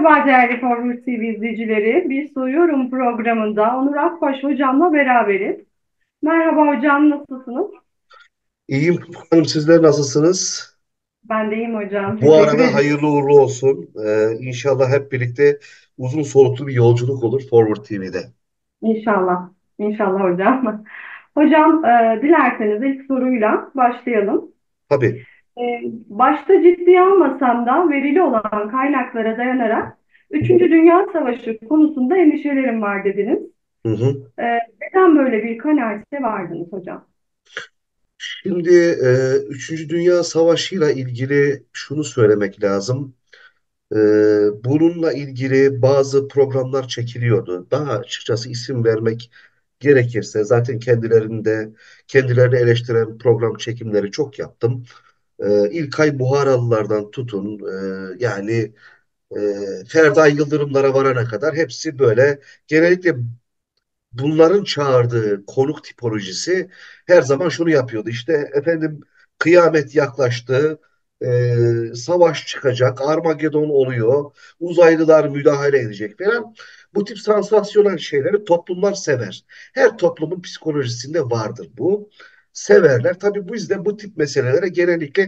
Merhaba değerli Forward TV izleyicileri. Bir Soruyorum programında Onur Akbaş hocamla beraberiz. Merhaba hocam, nasılsınız? İyiyim hanım, sizler nasılsınız? Ben de iyiyim hocam, Bu teşekkür arada ederim. hayırlı uğurlu olsun. İnşallah hep birlikte uzun soluklu bir yolculuk olur Forward TV'de. İnşallah, İnşallah hocam. Hocam, dilerseniz ilk soruyla başlayalım. Tabii. E, Başta ciddiye almasam da verili olan kaynaklara dayanarak Üçüncü Dünya Savaşı konusunda endişelerim var dediniz. Hı hı. E, Neden böyle bir kanaate vardınız hocam? Şimdi Üçüncü Dünya Savaşı'yla ilgili şunu söylemek lazım. E, Bununla ilgili bazı programlar çekiliyordu. Daha açıkçası isim vermek gerekirse zaten kendilerini eleştiren program çekimleri çok yaptım. İlkay Buharalılardan tutun, yani Ferda Yıldırımlara varana kadar hepsi böyle, genellikle bunların çağırdığı konuk tipolojisi her zaman şunu yapıyordu. İşte efendim, kıyamet yaklaştı, savaş çıkacak, Armagedon oluyor, uzaylılar müdahale edecek falan. Bu tip sansasyonel şeyleri toplumlar sever. Her toplumun psikolojisinde vardır bu. Severler. Tabii bu yüzden bu tip meselelere genellikle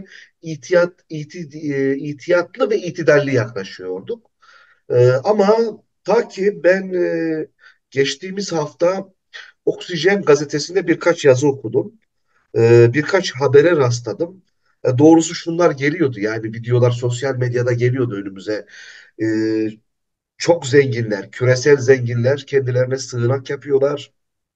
itiyatlı ve itidalli yaklaşıyorduk. Ama ta ki ben geçtiğimiz hafta Oksijen gazetesinde birkaç yazı okudum. Birkaç habere rastladım. Doğrusu şunlar geliyordu, yani videolar sosyal medyada geliyordu önümüze. E, Çok zenginler, küresel zenginler kendilerine sığınak yapıyorlar.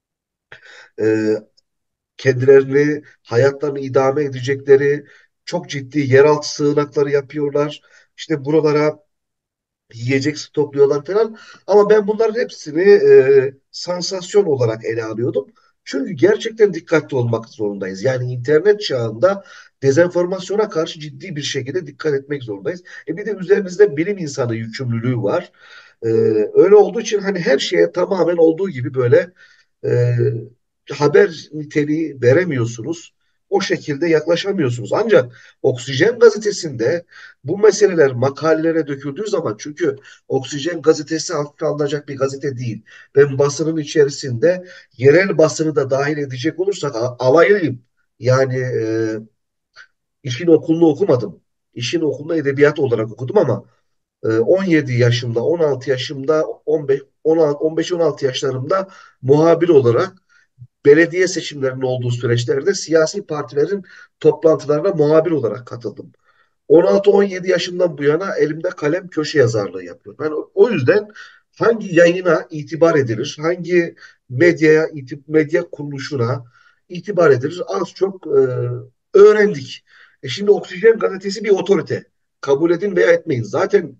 E, Kendilerini, hayatlarını idame edecekleri çok ciddi yeraltı sığınakları yapıyorlar. İşte buralara yiyecek stokluyorlar falan. Ama ben bunların hepsini sansasyon olarak ele alıyordum. Çünkü gerçekten dikkatli olmak zorundayız. Yani internet çağında dezenformasyona karşı ciddi bir şekilde dikkat etmek zorundayız. Bir de üzerimizde bilim insanı yükümlülüğü var. E, Öyle olduğu için hani her şeye tamamen olduğu gibi böyle e, haber niteliği veremiyorsunuz. O şekilde yaklaşamıyorsunuz. Ancak Oksijen gazetesinde bu meseleler makalelere döküldüğü zaman, çünkü Oksijen gazetesi hafife alınacak bir gazete değil. Ben basının içerisinde yerel basını da dahil edecek olursak alaylıyım. Yani işin okulunu okumadım. İşin okulunu edebiyat olarak okudum ama 17 yaşımda, 16 yaşımda, 15, 16, 15-16 yaşlarımda muhabir olarak belediye seçimlerinin olduğu süreçlerde siyasi partilerin toplantılarına muhabir olarak katıldım. 16-17 yaşından bu yana elimde kalem köşe yazarlığı yapıyorum. Yani o yüzden hangi yayına itibar edilir, hangi medya kuruluşuna itibar edilir az çok öğrendik. Şimdi Oksijen gazetesi bir otorite. Kabul edin veya etmeyin. Zaten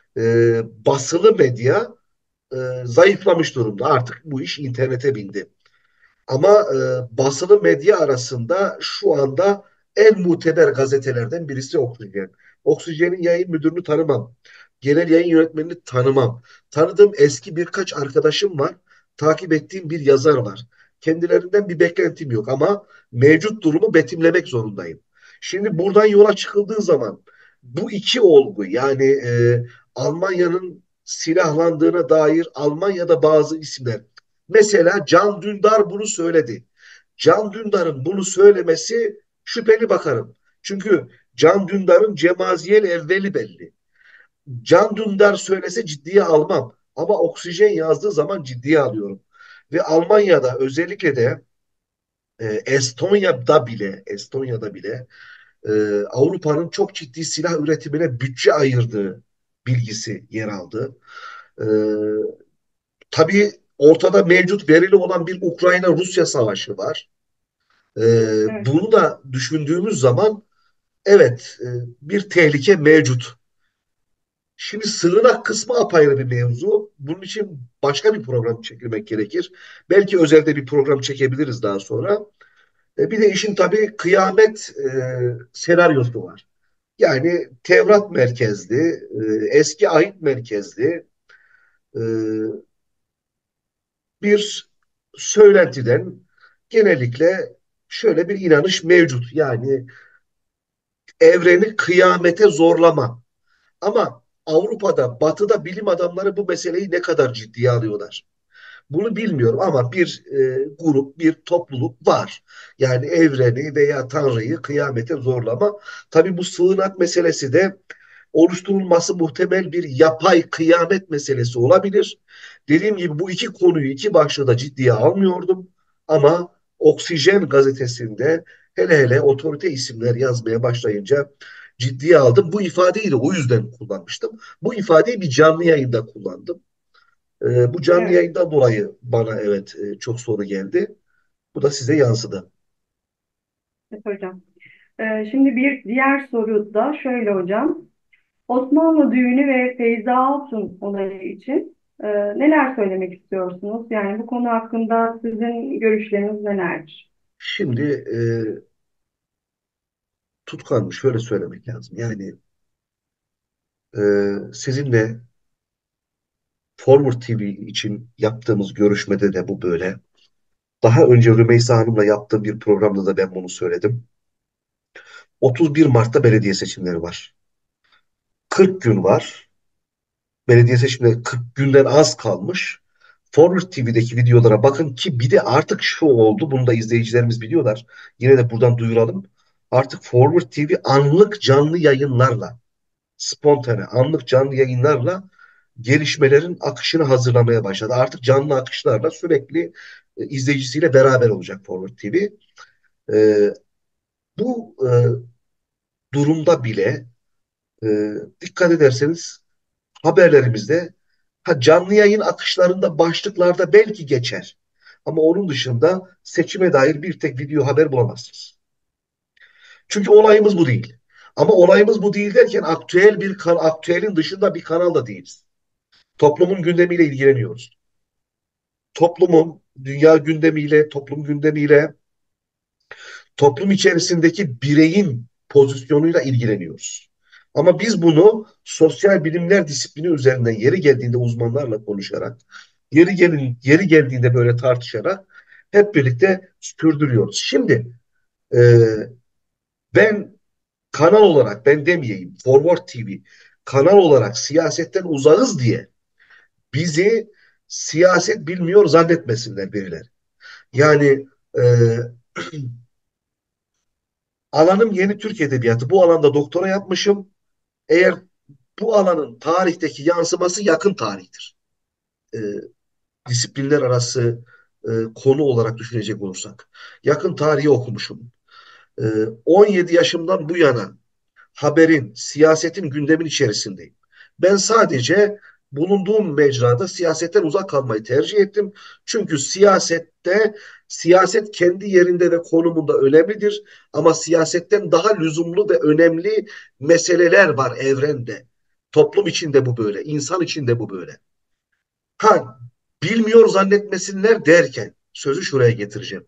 basılı medya zayıflamış durumda. Artık bu iş internete bindi. Ama basılı medya arasında şu anda en muteber gazetelerden birisi Oksijen. Oksijen'in yayın müdürünü tanımam. Genel yayın yönetmenini tanımam. Tanıdığım eski birkaç arkadaşım var. Takip ettiğim bir yazar var. Kendilerinden bir beklentim yok ama mevcut durumu betimlemek zorundayım. Şimdi buradan yola çıkıldığı zaman bu iki olgu, yani Almanya'nın silahlandığına dair Almanya'da bazı isimler, mesela Can Dündar bunu söyledi. Can Dündar'ın bunu söylemesi şüpheli bakarım. Çünkü Can Dündar'ın cemaziyel evveli belli. Can Dündar söylese ciddiye almam. Ama Oksijen yazdığı zaman ciddiye alıyorum. Ve Almanya'da, özellikle de Estonya'da bile Avrupa'nın çok ciddi silah üretimine bütçe ayırdığı bilgisi yer aldı. E, tabii ortada mevcut verili olan bir Ukrayna-Rusya savaşı var. Evet. Bunu da düşündüğümüz zaman evet, bir tehlike mevcut. Şimdi sığınak kısmı apayrı bir mevzu. Bunun için başka bir program çekilmek gerekir. Belki özelde bir program çekebiliriz daha sonra. Bir de işin tabii kıyamet senaryosu var. Yani Tevrat merkezli, eski ahit merkezli e, bir söylentiden genellikle şöyle bir inanış mevcut. Yani evreni kıyamete zorlama. Ama Avrupa'da, Batı'da bilim adamları bu meseleyi ne kadar ciddiye alıyorlar? Bunu bilmiyorum ama bir grup, bir topluluk var. Yani evreni veya Tanrı'yı kıyamete zorlama. Tabii bu sığınak meselesi de oluşturulması muhtemel bir yapay kıyamet meselesi olabilir. Dediğim gibi bu iki konuyu, iki başlığı da ciddiye almıyordum. Ama Oksijen gazetesinde hele hele otorite isimler yazmaya başlayınca ciddiye aldım. Bu ifadeyi de o yüzden kullanmıştım. Bu ifadeyi bir canlı yayında kullandım. Bu canlı Evet, yayından dolayı bana evet çok soru geldi. Bu da size yansıdı. evet hocam. Şimdi bir diğer soru da şöyle hocam. Osmanlı düğünü ve Feyza Altun olayı için neler söylemek istiyorsunuz? Yani bu konu hakkında sizin görüşleriniz nelerdir? Şimdi Tutkan şöyle söylemek lazım. Yani sizinle Forward TV için yaptığımız görüşmede de bu böyle. Daha önce Rümeysa Hanım'la yaptığım bir programda da ben bunu söyledim. 31 Mart'ta belediye seçimleri var. 40 gün var. Belediye seçimleri 40 günden az kalmış. Forward TV'deki videolara bakın ki bir de artık şu oldu. Bunu da izleyicilerimiz biliyorlar. Yine de buradan duyuralım. Artık Forward TV anlık canlı yayınlarla, spontane anlık canlı yayınlarla gelişmelerin akışını hazırlamaya başladı. Artık canlı akışlarla sürekli izleyicisiyle beraber olacak Forward TV. E, bu durumda bile e, dikkat ederseniz haberlerimizde canlı yayın akışlarında başlıklarda belki geçer. Ama onun dışında seçime dair bir tek video haber bulamazsınız. Çünkü olayımız bu değil. Ama olayımız bu değil derken aktüelin dışında bir kanalda değiliz. Toplumun gündemiyle ilgileniyoruz. Toplumun, dünya gündemiyle, toplum gündemiyle, toplum içerisindeki bireyin pozisyonuyla ilgileniyoruz. Ama biz bunu sosyal bilimler disiplini üzerinden yeri geldiğinde uzmanlarla konuşarak, yeri geldiğinde böyle tartışarak hep birlikte sürdürüyoruz. Şimdi e, ben kanal olarak ben demeyeyim Forward TV kanal olarak siyasetten uzağız diye bizi siyaset bilmiyor zannetmesinler birileri. Yani e, alanım yeni Türk Edebiyatı. Bu alanda doktora yapmışım. Eğer bu alanın tarihteki yansıması yakın tarihtir. E, disiplinler arası konu olarak düşünecek olursak. Yakın tarihi okumuşum. 17 yaşımdan bu yana haberin, siyasetin gündemin içerisindeyim. Ben sadece bulunduğum mecrada siyasetten uzak kalmayı tercih ettim. Çünkü siyaset kendi yerinde ve konumunda önemlidir. Ama siyasetten daha lüzumlu ve önemli meseleler var evrende. Toplum içinde bu böyle, insan içinde bu böyle. Ha, bilmiyor zannetmesinler derken sözü şuraya getireceğim.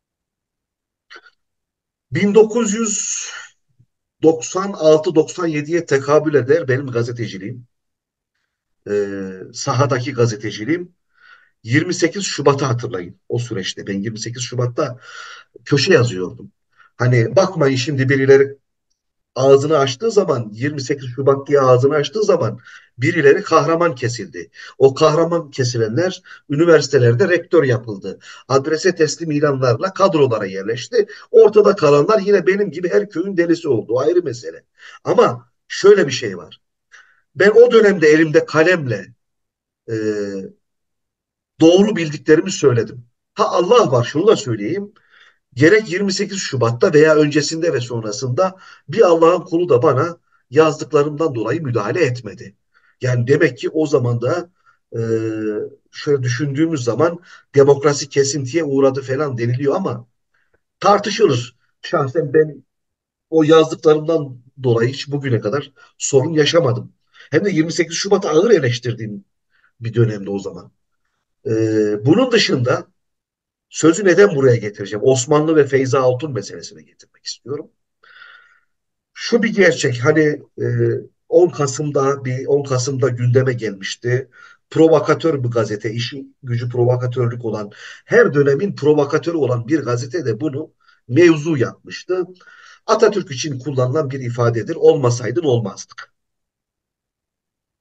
1996-97'ye tekabül eder benim gazeteciliğim. Sahadaki gazeteciliğim. 28 Şubat'ı hatırlayın o süreçte. Ben 28 Şubat'ta köşe yazıyordum. Hani bakmayın şimdi birileri ağzını açtığı zaman 28 Şubat diye ağzını açtığı zaman birileri kahraman kesildi. O kahraman kesilenler üniversitelerde rektör yapıldı. Adrese teslim ilanlarla kadrolara yerleşti. Ortada kalanlar yine benim gibi her köyün delisi oldu. O ayrı mesele. Ama şöyle bir şey var. Ben o dönemde elimde kalemle e, doğru bildiklerimi söyledim. Ha Allah var şunu da söyleyeyim. Gerek 28 Şubat'ta veya öncesinde ve sonrasında bir Allah'ın kulu da bana yazdıklarımdan dolayı müdahale etmedi. Yani demek ki o zaman da e, şöyle düşündüğümüz zaman demokrasi kesintiye uğradı falan deniliyor ama tartışılır. Şahsen ben o yazdıklarımdan dolayı hiç bugüne kadar sorun yaşamadım. Hem de 28 Şubat'ı ağır eleştirdiğim bir dönemde o zaman. Bunun dışında sözü neden buraya getireceğim? Osmanlı ve Feyza Altun meselesine getirmek istiyorum. Şu bir gerçek hani 10 Kasım'da 10 Kasım'da gündeme gelmişti. Provokatör bir gazete, işin gücü provokatörlük olan, her dönemin provokatörü olan bir gazete de bunu mevzu yapmıştı. Atatürk için kullanılan bir ifadedir. Olmasaydın olmazdık.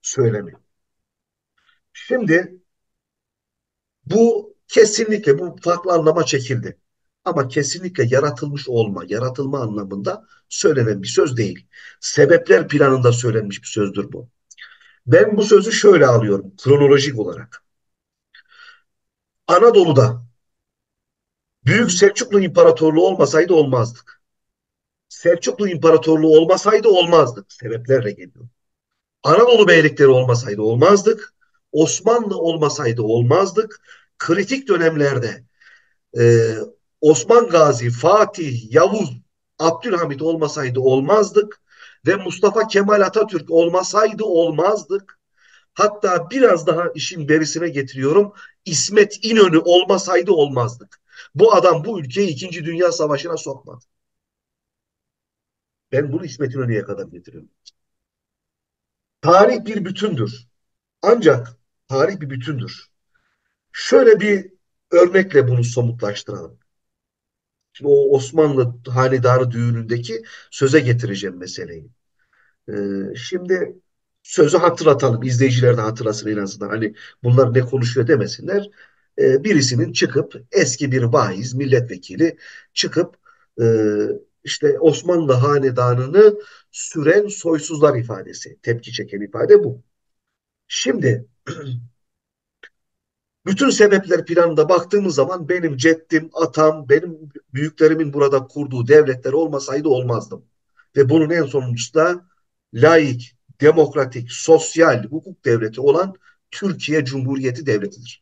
söylemi. Şimdi bu kesinlikle bu farklı anlama çekildi. Ama kesinlikle yaratılmış olma, yaratılma anlamında söylenen bir söz değil. Sebepler planında söylenmiş bir sözdür bu. Ben bu sözü şöyle alıyorum kronolojik olarak. Anadolu'da Büyük Selçuklu İmparatorluğu olmasaydı olmazdık. Selçuklu İmparatorluğu olmasaydı olmazdık. Sebeplerle geliyor. Anadolu beylikleri olmasaydı olmazdık. Osmanlı olmasaydı olmazdık. Kritik dönemlerde e, Osman Gazi, Fatih, Yavuz, Abdülhamit olmasaydı olmazdık. Ve Mustafa Kemal Atatürk olmasaydı olmazdık. Hatta biraz daha işin berisine getiriyorum. İsmet İnönü olmasaydı olmazdık. Bu adam bu ülkeyi İkinci Dünya Savaşı'na sokmadı. Ben bunu İsmet İnönü'ye kadar getiriyorum. Tarih bir bütündür. Ancak tarih bir bütündür. Şöyle bir örnekle bunu somutlaştıralım. Şimdi o Osmanlı hanedanı düğünündeki söze getireceğim meseleyi. Şimdi sözü hatırlatalım. İzleyiciler de hatırlasın en azından. Hani bunlar ne konuşuyor demesinler. Birisinin çıkıp eski bir vaiz, milletvekili çıkıp e, işte Osmanlı hanedanını süren soysuzlar ifadesi. Tepki çeken ifade bu. Şimdi bütün sebepler planında baktığımız zaman benim ceddim, atam, benim büyüklerimin burada kurduğu devletler olmasaydı olmazdım. Ve bunun en sonuncusu da laik, demokratik, sosyal hukuk devleti olan Türkiye Cumhuriyeti Devleti'dir.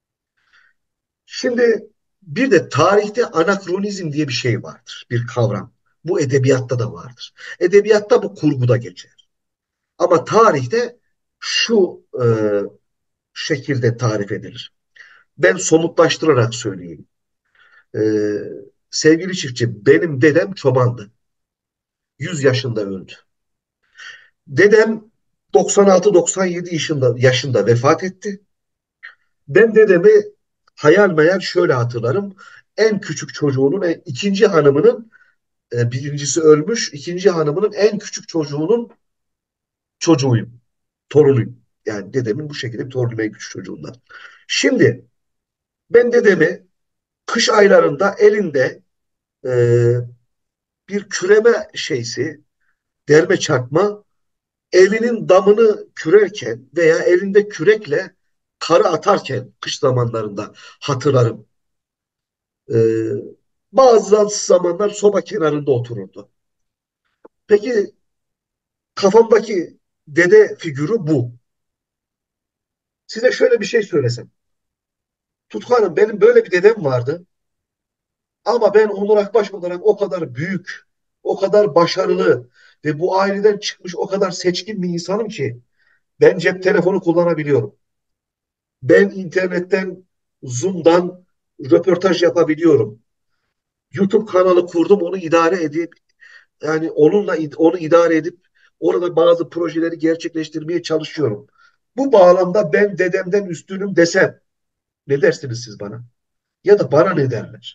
Şimdi bir de tarihte anakronizm diye bir şey vardır, bir kavram. Bu edebiyatta da vardır. Edebiyatta bu kurguda geçer. Ama tarihte şu şekilde tarif edilir. Ben somutlaştırarak söyleyeyim. Ee, Sevgili çiftçi, benim dedem çobandı. 100 yaşında öldü. Dedem 96-97 yaşında vefat etti. Ben dedemi hayal meyal şöyle hatırlarım. En küçük çocuğunun, ikinci hanımının, birincisi ölmüş, ikinci hanımının en küçük çocuğunun çocuğuyum, torunuyum. Yani dedemin bu şekilde bir torunum en küçük çocuğundan. Şimdi ben dedemi kış aylarında elinde e, bir küreme şeysi, derme çarpma evinin damını kürerken veya elinde kürekle karı atarken kış zamanlarında hatırlarım. Ee, Bazı zamanlar soba kenarında otururdu. Peki kafamdaki dede figürü bu. Size şöyle bir şey söylesem. Tutku Hanım benim böyle bir dedem vardı ama ben Onur Akbaş olarak o kadar büyük, o kadar başarılı ve bu aileden çıkmış o kadar seçkin bir insanım ki ben cep telefonu kullanabiliyorum. Ben internetten, Zoom'dan röportaj yapabiliyorum. YouTube kanalı kurdum, onu idare edip yani onu idare edip orada bazı projeleri gerçekleştirmeye çalışıyorum. Bu bağlamda ben dedemden üstünüm desem ne dersiniz siz bana? Ya da bana ne derler?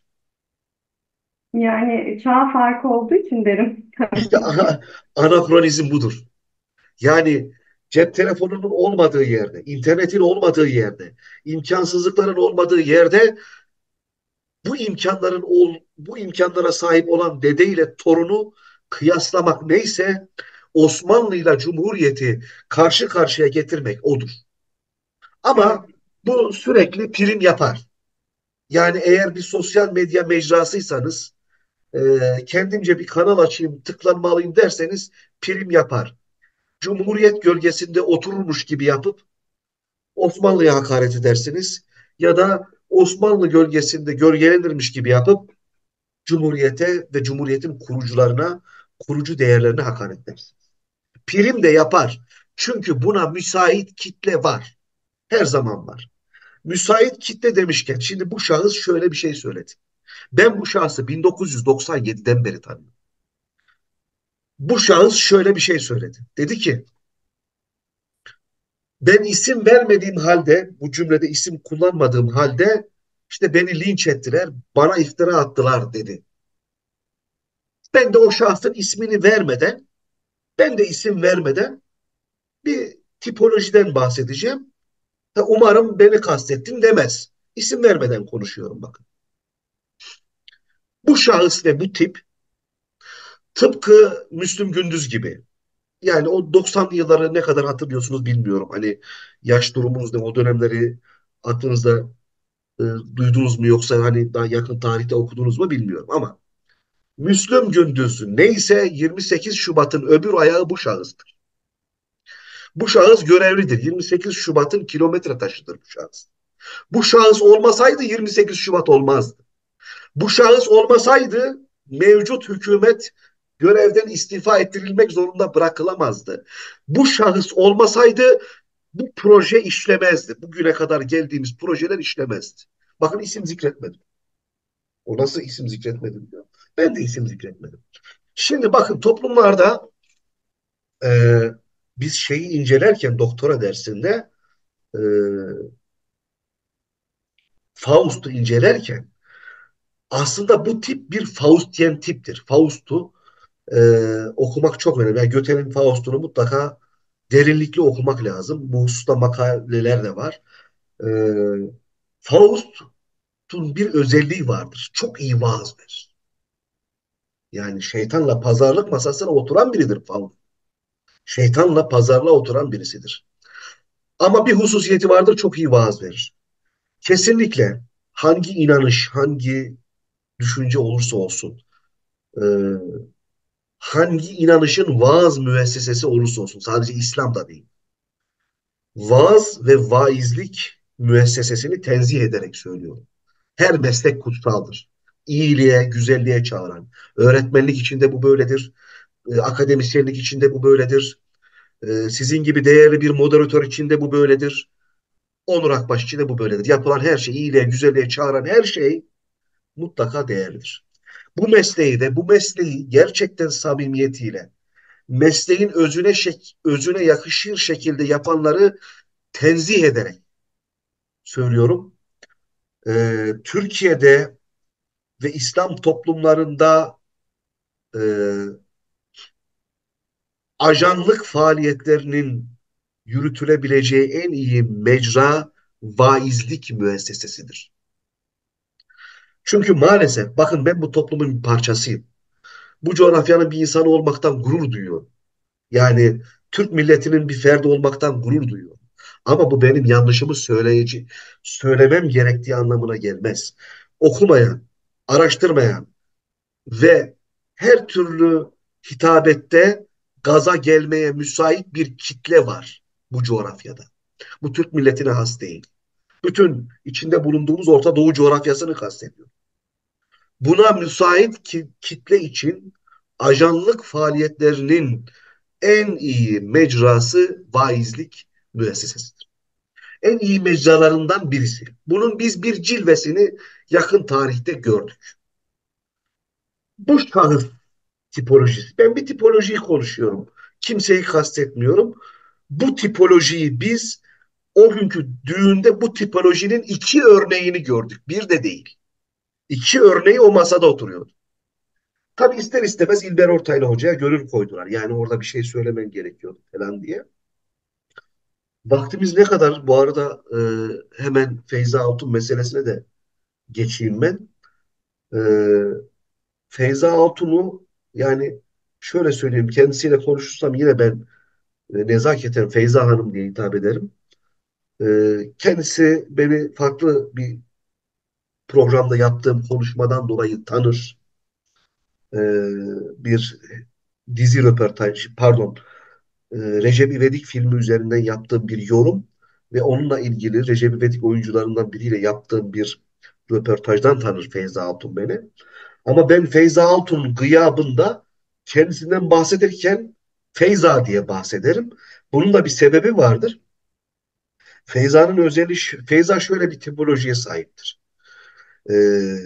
Yani çağ farkı olduğu için derim İşte tabii ki. anakronizm budur. Yani cep telefonunun olmadığı yerde, internetin olmadığı yerde, imkansızlıkların olmadığı yerde bu imkanlara sahip olan dede ile torunu kıyaslamak neyse Osmanlı ile Cumhuriyeti karşı karşıya getirmek odur. Evet. Ama bu sürekli prim yapar. Yani eğer bir sosyal medya mecrasıysanız kendimce bir kanal açayım, tıklanmalıyım derseniz prim yapar. Cumhuriyet gölgesinde otururmuş gibi yapıp Osmanlı'ya hakaret edersiniz. Ya da Osmanlı gölgesinde gölgelenirmiş gibi yapıp Cumhuriyete ve Cumhuriyet'in kurucularına, kurucu değerlerine hakaret eder. Prim de yapar. Çünkü buna müsait kitle var. Her zaman var. Müsait kitle demişken şimdi bu şahıs şöyle bir şey söyledi. Ben bu şahsı 1997'den beri tanıyorum. Bu şahıs şöyle bir şey söyledi. Dedi ki ben isim vermediğim halde bu cümlede isim kullanmadığım halde işte beni linç ettiler, bana iftira attılar dedi. Ben de o şahsın ismini vermeden ben de isim vermeden bir tipolojiden bahsedeceğim. Umarım beni kastettin demez. İsim vermeden konuşuyorum bakın. Bu şahıs ve bu tip tıpkı Müslüm Gündüz gibi. Yani o 90'lı yılları ne kadar hatırlıyorsunuz bilmiyorum. Hani yaş durumunuz ne, o dönemleri aklınızda e, duydunuz mu, yoksa hani daha yakın tarihte okudunuz mu bilmiyorum ama Müslüm Gündüz neyse 28 Şubat'ın öbür ayağı bu şahıstır. Bu şahıs görevlidir. 28 Şubat'ın kilometre taşıdır bu şahıs. Bu şahıs olmasaydı 28 Şubat olmazdı. Bu şahıs olmasaydı mevcut hükümet görevden istifa ettirilmek zorunda bırakılamazdı. Bu şahıs olmasaydı bu proje işlemezdi. Bugüne kadar geldiğimiz projeler işlemezdi. Bakın isim zikretmedim. O nasıl isim zikretmedim diyor. Ben de isim zikretmedim. Şimdi bakın toplumlarda e, biz şeyi incelerken doktora dersinde e, Faust'u incelerken aslında bu tip bir Faustyen tiptir. Faust'u okumak çok önemli. Yani Göte'nin Faust'unu mutlaka derinlikli okumak lazım. Bu hususta makaleler de var. E, Faust'un bir özelliği vardır. Çok iyi vaaz verir. Yani şeytanla pazarlık masasına oturan biridir Faust. Şeytanla pazarlığa oturan birisidir. Ama bir hususiyeti vardır, çok iyi vaaz verir. Kesinlikle hangi inanış, hangi düşünce olursa olsun, e, hangi inanışın vaaz müessesesi olursa olsun, sadece İslam da değil, vaaz ve vaizlik müessesesini tenzih ederek söylüyorum. Her meslek kutsaldır. İyiliğe, güzelliğe çağıran. Öğretmenlik içinde bu böyledir. Akademisyenlik içinde bu böyledir. Sizin gibi değerli bir moderatör içinde bu böyledir. Onur Akbaş içinde bu böyledir. Yapılan her şey, iyiliğe, güzelliğe çağıran her şey mutlaka değerlidir. Bu mesleği gerçekten samimiyetiyle, mesleğin özüne yakışır şekilde yapanları tenzih ederek söylüyorum. Türkiye'de ve İslam toplumlarında e, ajanlık faaliyetlerinin yürütülebileceği en iyi mecra vaizlik müessesesidir. Çünkü maalesef bakın, ben bu toplumun bir parçasıyım. Bu coğrafyanın bir insanı olmaktan gurur duyuyorum. Yani Türk milletinin bir ferdi olmaktan gurur duyuyorum. Ama bu benim yanlışımı söylemem gerektiği anlamına gelmez. Okumayan, araştırmayan ve her türlü hitabette gaza gelmeye müsait bir kitle var bu coğrafyada. Bu Türk milletine has değil. Bütün içinde bulunduğumuz Orta Doğu coğrafyasını kastediyor. Buna müsait kitle için ajanlık faaliyetlerinin en iyi mecrası vaizlik müessesesidir. En iyi mecralarından birisi. Bunun biz bir cilvesini yakın tarihte gördük. Bu şahıs tipolojisi. Ben bir tipolojiyi konuşuyorum. Kimseyi kastetmiyorum. Bu tipolojiyi biz o günkü düğünde bu tipolojinin iki örneğini gördük. Bir de değil. İki örneği o masada oturuyordu. Tabii ister istemez İlber Ortaylı Hoca'ya gönül koydular. Yani orada bir şey söylemen gerekiyordu falan diye. Vaktimiz ne kadar? Bu arada hemen Feyza Altun meselesine de geçeyim ben. E, Feyza Altun'u, yani şöyle söyleyeyim, kendisiyle konuşursam yine ben nezaketen Feyza Hanım diye hitap ederim. Kendisi beni farklı bir programda yaptığım konuşmadan dolayı tanır. E, Bir dizi röportaj, pardon, Recep İvedik filmi üzerinden yaptığım bir yorum ve onunla ilgili Recep İvedik oyuncularından biriyle yaptığım bir röportajdan tanır Feyza Altun beni. Ama ben Feyza Altun'un gıyabında kendisinden bahsederken Feyza diye bahsederim. Bunun da bir sebebi vardır. Feyza'nın özelliği, Feyza şöyle bir tipolojiye sahiptir. Ee,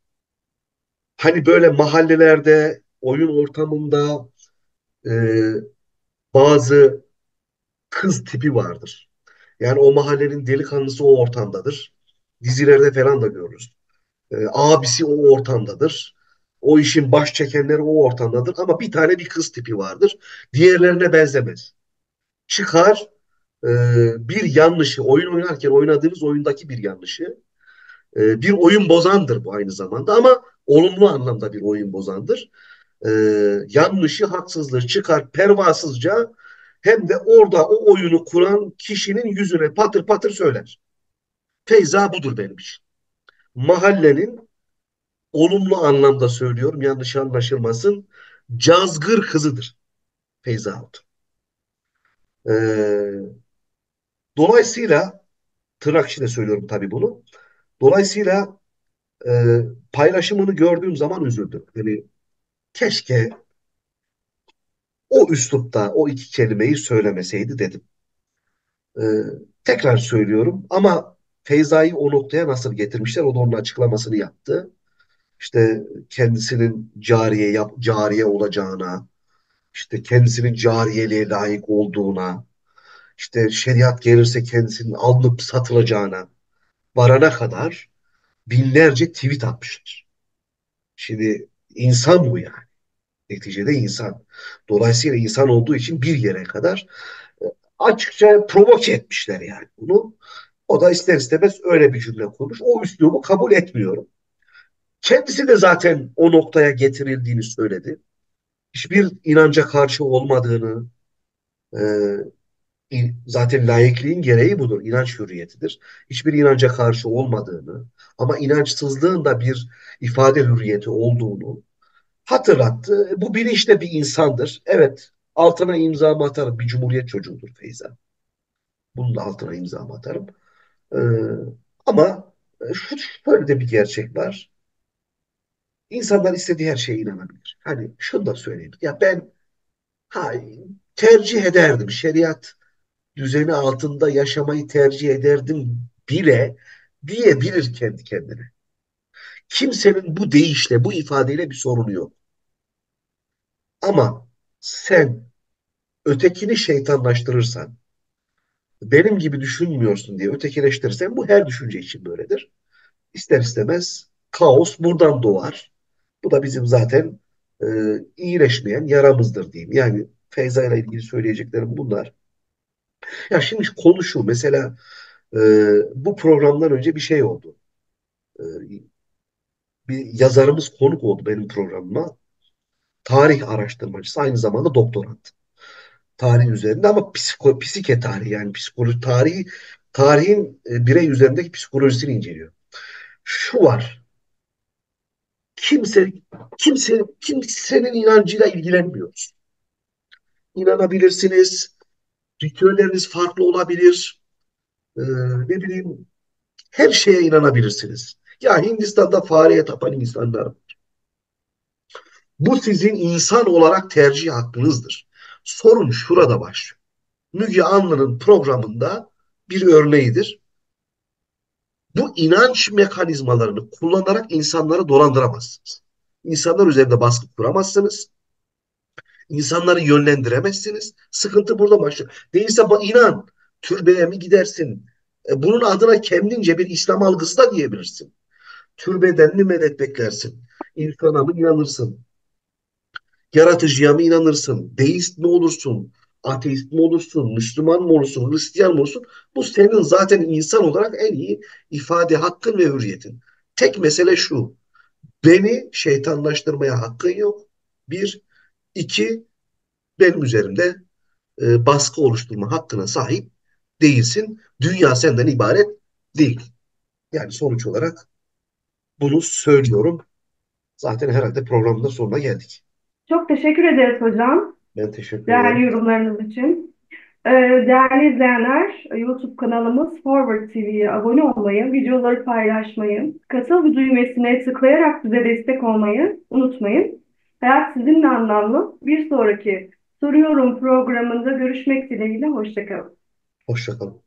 Hani böyle mahallelerde, oyun ortamında e, bazı kız tipi vardır. Yani o mahallenin delikanlısı o ortamdadır. Dizilerde falan da görürüz. Abisi o ortamdadır. O işin baş çekenleri o ortamdadır. Ama bir tane bir kız tipi vardır. Diğerlerine benzemez. Çıkar, bir yanlışı, oyun oynarken oynadığınız oyundaki bir yanlışı, bir oyun bozandır bu aynı zamanda ama olumlu anlamda bir oyun bozandır. E, Yanlışı, haksızlığı çıkar pervasızca hem de orada o oyunu kuran kişinin yüzüne patır patır söyler. Feyza budur benim için. Mahallenin olumlu anlamda söylüyorum, yanlış anlaşılmasın, cazgır kızıdır Feyza Hatun. Ee, Dolayısıyla tırnak içinde söylüyorum tabii bunu. Dolayısıyla paylaşımını gördüğüm zaman üzüldüm. Yani keşke o üslupta o iki kelimeyi söylemeseydi dedim. Ee, Tekrar söylüyorum ama Feyza'yı o noktaya nasıl getirmişler o da onun açıklamasını yaptı. İşte kendisinin cariye olacağına, işte kendisinin cariyeliğe layık olduğuna, işte şeriat gelirse kendisinin alınıp satılacağına varana kadar binlerce tweet atmışlar. Şimdi insan bu yani. Neticede insan. Dolayısıyla insan olduğu için bir yere kadar e, açıkça provoke etmişler yani bunu. O da ister istemez öyle bir cümle kurmuş. O üslubu kabul etmiyorum. Kendisi de zaten o noktaya getirildiğini söyledi. Hiçbir inanca karşı olmadığını, e, zaten laikliğin gereği budur. İnanç hürriyetidir. Hiçbir inanca karşı olmadığını ama inançsızlığın da bir ifade hürriyeti olduğunu hatırlattı. Bu bilinçli bir insandır. Evet, altına imzamı atarım. Bir cumhuriyet çocuğudur Feyza. Bunun da altına imzamı atarım. Ee, Ama şöyle de bir gerçek var. İnsanlar istediği her şeye inanabilir. Hani şunu da söyleyeyim. Ya ben ha, tercih ederdim. Şeriat düzeni altında yaşamayı tercih ederdim bile diyebilir kendi kendine. Kimsenin bu deyişle, bu ifadeyle bir sorunu yok. Ama sen ötekini şeytanlaştırırsan, benim gibi düşünmüyorsun diye ötekileştirirsen bu her düşünce için böyledir. İster istemez kaos buradan doğar. Bu da bizim zaten e, iyileşmeyen yaramızdır diyeyim. Yani Feyza ile ilgili söyleyeceklerim bunlar. Ya şimdi konu şu mesela e, bu programdan önce bir şey oldu. E, Bir yazarımız konuk oldu benim programıma. Tarih araştırmacısı aynı zamanda doktorant. Tarih üzerinde ama psike tarihi yani psikoloji tarihi tarihin birey üzerindeki psikolojisini inceliyor. Şu var. Kimse kimsenin inancıyla ilgilenmiyoruz. İnanabilirsiniz. Ritüelleriniz farklı olabilir. Ee, Ne bileyim her şeye inanabilirsiniz. Ya Hindistan'da fareye tapan insanlar. Bu sizin insan olarak tercih hakkınızdır. Sorun şurada başlıyor. Müge Anlı'nın programında bir örneğidir. Bu inanç mekanizmalarını kullanarak insanları dolandıramazsınız. İnsanlar üzerinde baskı kuramazsınız. İnsanları yönlendiremezsiniz. Sıkıntı burada başlıyor. Değilse inan, türbeye mi gidersin? Bunun adına kendince bir İslam algısı da diyebilirsin. Türbeden mi medet beklersin? İnsana mı inanırsın? Yaratıcıya mı inanırsın? Deist mi olursun? Ateist mi olursun? Müslüman mı olursun? Hristiyan mı olursun? Bu senin zaten insan olarak en iyi ifade hakkın ve hürriyetin. Tek mesele şu. Beni şeytanlaştırmaya hakkın yok. Bir. İki. Benim üzerimde baskı oluşturma hakkına sahip değilsin. Dünya senden ibaret değil. Yani sonuç olarak bunu söylüyorum. Zaten herhalde programın da sonuna geldik. Çok teşekkür ederiz hocam, Ben teşekkür değerli ederim. yorumlarınız için. Değerli izleyenler, YouTube kanalımız Forward TV'ye abone olmayı, videoları paylaşmayı, katıl düğmesine tıklayarak bize destek olmayı unutmayın. Hayat sizinle anlamlı. Bir sonraki Soruyorum programında görüşmek dileğiyle. Hoşça kalın. Hoşça kalın.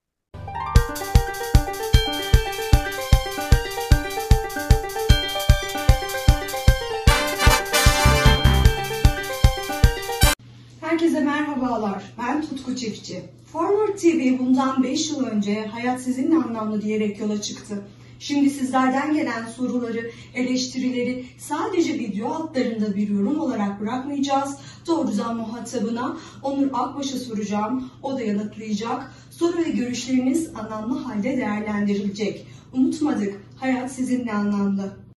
Herkese merhabalar. Ben Tutku Çiftçi. Forward TV bundan 5 yıl önce hayat sizinle anlamlı diyerek yola çıktı. Şimdi sizlerden gelen soruları, eleştirileri sadece video altlarında bir yorum olarak bırakmayacağız. Doğrudan muhatabına Onur Akbaş'a soracağım, o da yanıtlayacak. Soru ve görüşleriniz anlamlı halde değerlendirilecek. Unutmadık, hayat sizinle anlamlı.